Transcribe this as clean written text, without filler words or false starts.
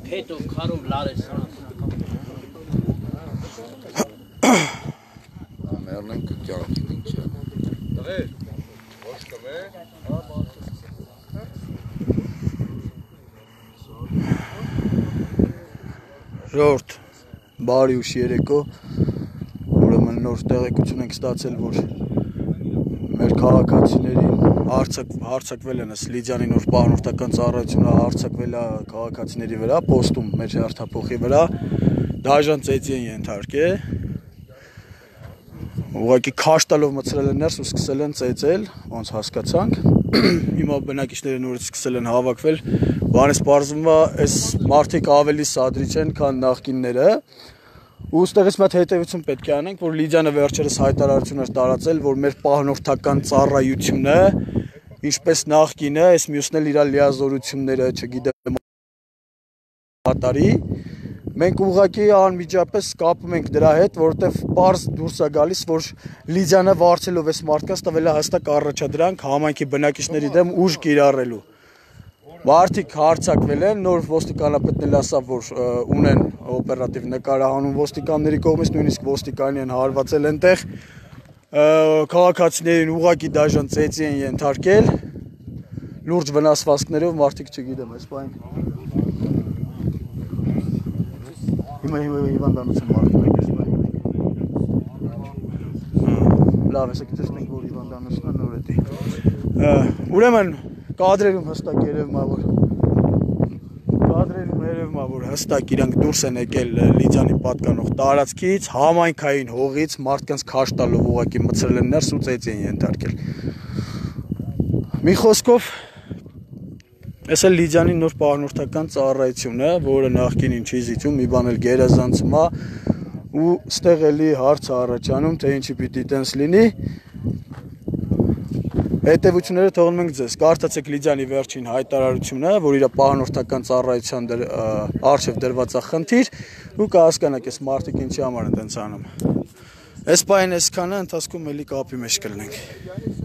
Հետո քարով լարես Ամերնենք կյանքին ինչ է Տղեր, ոչ կմ է Ժողովուրդ, բարի ուշ երեկո, ուրեմն նոր տեղեկություն ենք ստացել, որ մեր քաղաքացիներին հարձակվել են Լիդիանի նոր պահնորդական ծառայությունը հարձակվել է քաղաքացիների վրա, պոստում մեր հերթապողի վրա, դաժան ծեծի են ենթարկել, ուղղակի քաշ տալով մտցրել են ներս ու սկսել են ծեծել, ոնց հասկացանք, հիմա բնակիչները նորից սկսել են հավաքվել, բանից պարզվում է, այս մարդիկ ավելի սադրիչ են, քան նախկինները, ու ստեղից մեծ հետևություն պետք է անենք, որ Լիդիանը վերջերս հայտարարություն էր տարածել, որ մեր պահնորդական ծառայությունը, ինչպես նախկինը, այս մյուսն էլ իր լիազորությունները, չգիտեմ, մենք ուղղակի անմիջապես կապում ենք դրա հետ, որովհետև պարզ դուրս է գալիս, որ Լիդիանը վարձելով այս մարդկանց տվել է հստակ առաջադրանք համայնքի բնակիչների դեմ ուժ կիրառելու։ Մարդիկ հարձակվել են, նոր ոստիկանապետն էլ ասավ, որ ունեն օպերատիվ նկարահանում ոստիկանների կողմից, նույնիսկ ոստիկանի են հարվածել այնտեղ, քաղաքացիներին ուղղակի դաժան ծեծի են ենթարկել, լուրջ վնասվածքներով մարդիկ չգիտեմ, այս բան Հիմա հիվանդանոցն մարդիկ լավ, ես եկտեսնենք, որ հիվանդանոցն է նոր էդի Ուրեմն կադրերում հստակ երևում է, որ հստակ իրանք դուրս են եկել Լիդիանի պատկանող տարածքից, համայնքային հողից, մարդկանց քաշ տալով ուղղակի մտցրել են ներս ու ծեծի են ենթարկել Մի խոսքով Այս է Լիդիանի նոր պահնորդական ծառայությունը, որը նախկինին չի զիջում, մի բան էլ գերազանցում է ու ստեղ էլի հարց առաջանում, թե ինչի պիտի տենց լինի Հետևությունները թողնում ենք ձեզ, կարդացեք Լիդիանի վերջին հայտարարությունը, որ իր պահնորդական ծառայության առջև դրված է խնդիր ու կհասկանաք այս մարդիկ ինչի համար են տենց անում Այս պայն այսքանը ընթացքում էլի կապի մեջ կլինենք